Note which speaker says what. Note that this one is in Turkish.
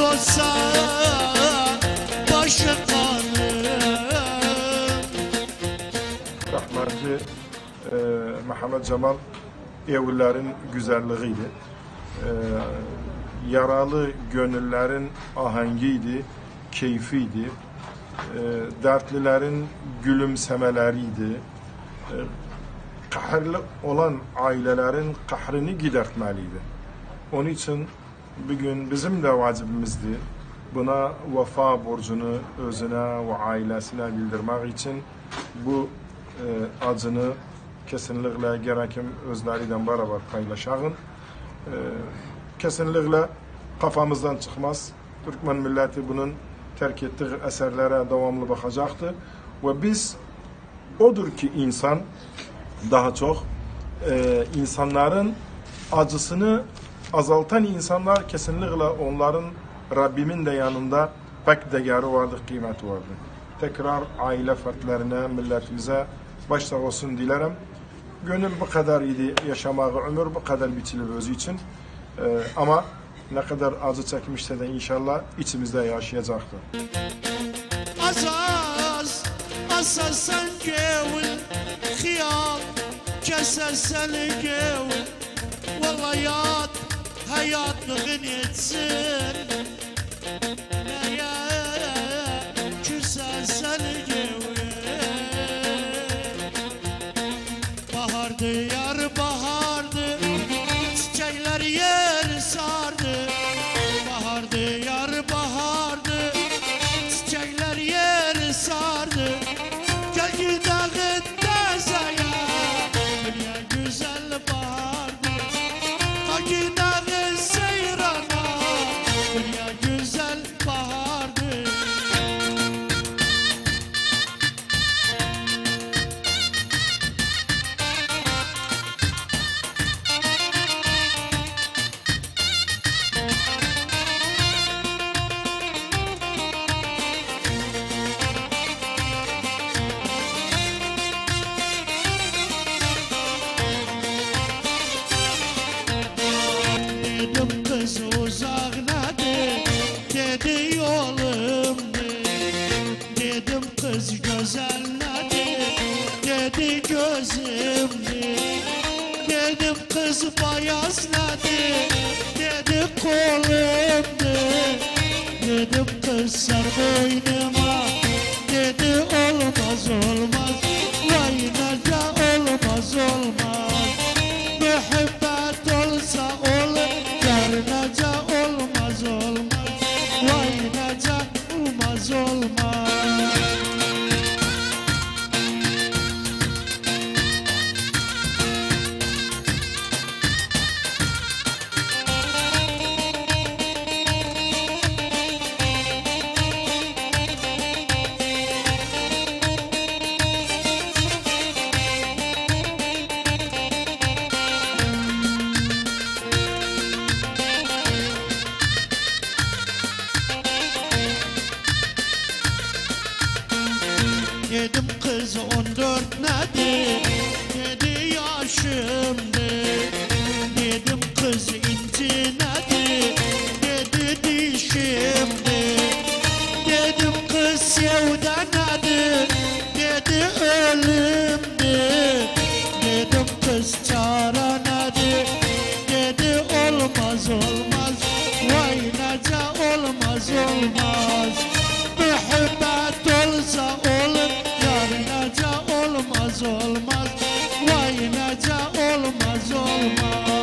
Speaker 1: olsa başı kanım.
Speaker 2: Rahmetli Mehmet Cemal evlerin güzelliğiydi. Yaralı gönüllerin ahengiydi, keyfiydi. Dertlilerin gülümsemeleriydi. Kahırlı olan ailelerin kahrını gidertmeliydi. Onun için bugün bizim de vacibimizdi. Buna vefa borcunu özüne ve ailesine bildirmek için bu acını kesinlikle gerekim özleriyle beraber paylaşalım. Kesinlikle kafamızdan çıkmaz. Türkmen milleti bunun terk ettiği eserlere devamlı bakacaktı. Ve biz odur ki insan daha çok insanların acısını azaltan insanlar kesinlikle onların Rabbimin de yanında pek değeri vardır, kıymeti vardır. Tekrar aile fertlerine, milletimize başta olsun dilerim. Gönül bu kadar idi yaşamağı, ömür bu kadar biçilir özü için. Ama ne kadar acı çekmişse de inşallah içimizde yaşayacaktır.
Speaker 1: Azaz, asasen gevil, khiyal, kesersen gevil. Vallahi hayatlığı etsin. Kesersen gevil. Bahardı yar bahardı, çiçekler yer sardı. Bahardı yar bahardı, çiçekler yer sardı. Gel gidelim dezaya, dünya güzel bahardı. Gel gidelim seyrana, dünya güzel bahardı. Dedim kız uzaknadı, dedi yolumdu. Dedim kız güzelnadı, dedi gözümdü. Dedim kız bayaznadı, dedi kolumdu. Dedim kız sar boynuma, dedi olmaz olmaz. Vay nerede olmaz olmaz. Mühibbet olsa olur, yarınaca olmaz olmaz. Vay naca olmaz olmaz. Dedim kız 14 nedir, dedi yaşımdı. Dedim kız inci nedir, dedi dişimdi. Dedim kız sevda nedir, dedi ölümdü. Dedim kız çare nedir, dedi olmaz olmaz. Vay nece olmaz olmaz. Mühibbet olsa olur, yarınaca olmaz olmaz. Vay nece olmaz olmaz.